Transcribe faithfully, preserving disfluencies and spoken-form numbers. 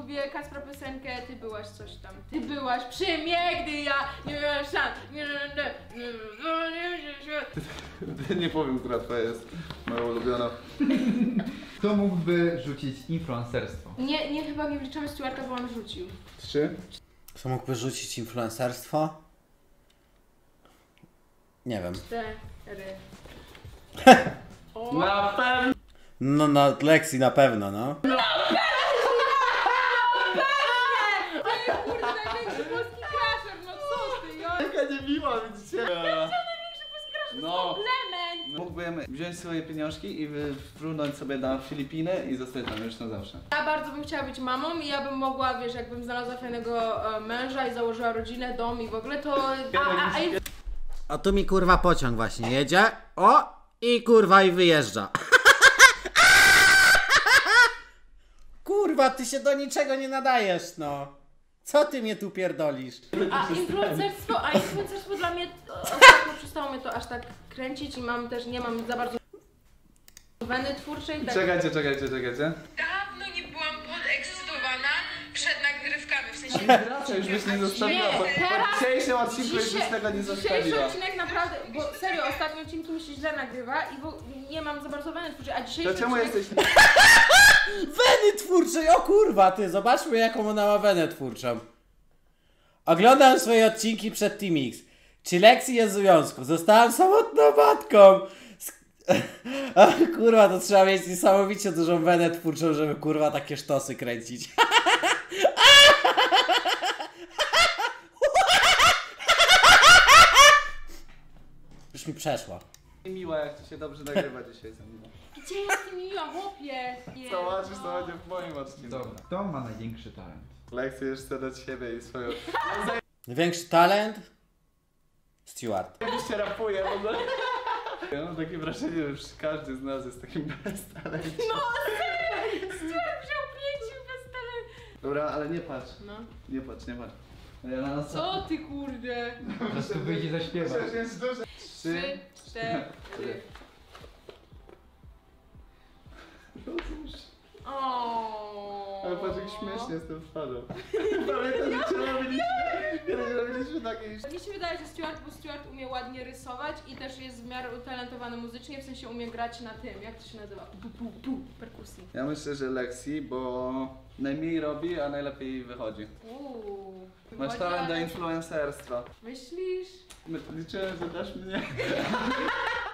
lubię Kacpra piosenkę Ty byłaś coś tam. Ty byłaś przy mnie, gdy ja nie miałem szans. Nie powiem, która twoja jest moja ulubiona. Kto mógłby rzucić influencerstwo? Nie, nie chyba nie wliczamy Stuarta, bo on rzucił. Trzy? Kto mógłby rzucić influencerstwo? Nie wiem. Cztery. Na pewno! No, no, Lexi na pewno, no. Kurde, największy polski crasher, no co ty, jo? Jaka niemiła, widzicie? Największy polski crasher, No. to komplement! Mógłbym wziąć swoje pieniążki i wfrunąć sobie na Filipiny i zostać tam już na zawsze. Ja bardzo bym chciała być mamą i ja bym mogła, wiesz, jakbym znalazła fajnego e, męża i założyła rodzinę, dom i w ogóle to... A, a, a i... A tu mi kurwa pociąg właśnie jedzie. O! I kurwa i wyjeżdża. Kurwa, ty się do niczego nie nadajesz, no. Co ty mnie tu pierdolisz? A influencerstwo, a influencerstwo dla mnie o, ostatnio przestało mnie to aż tak kręcić i mam też, nie mam za bardzo weny twórczej. Tak. Czekajcie, czekajcie, czekajcie. Dawno nie byłam podekscytowana przed nagrywkami, w sensie... Wraca, już byś nie zostawiła, Nie, po, teraz- po dzisiejszym odcinku już byś Dzisiaj- tego nie Dzisiejszy zostawiła. odcinek naprawdę, bo serio, ostatnie odcinki mi się źle nagrywa i bo nie mam za bardzo weny twórczej, a dzisiejszy To czemu odcinek... jesteś... Weny twórczej, o kurwa, ty, zobaczmy jaką ona ma wenę twórczą. Oglądam swoje odcinki przed Team X. Czy Lexi jest w związku? Zostałam samotną matką. Sk- o, kurwa, to trzeba mieć niesamowicie dużą wenę twórczą, żeby kurwa takie sztosy kręcić. Już mi przeszła. Miła, jak ci się dobrze nagrywa dzisiaj ze mną. Gdzie jest miła, chłopie? Nie, Zobaczysz, no. to będzie w moim odcinku. Dobra. Kto ma największy talent? Lekcje już chcę dać siebie i swoją... Największy talent? Stuart. Oczywiście rapuję w ogóle. Ja mam takie wrażenie, że już każdy z nas jest takim beztalentem. No, Stuart wziął pięciu bez talentu. Dobra, ale nie patrz. No. Nie patrz, nie patrz. Ja na nas... Co ty, kurde? Po prostu wyjdzie zaśpiewać. Przecież jest duże. Trzy, cztery. O. Ale patrz, jak śmiesznie z tym wpadł. Pamiętam, że czy robiliśmy, kiedyś robiliśmy takie już... Mnie się wydaje, że Stuart, bo Stuart umie ładnie rysować i też jest w miarę utalentowany muzycznie, w sensie umie grać na tym, jak to się nazywa? Pu, pu, pu, perkusji. Ja myślę, że Lexi, bo najmniej robi, a najlepiej wychodzi. Uuu. Masz Wychodzi, talent do ale- influencerstwa. Myślisz? My- Liczyłem, że dasz mnie.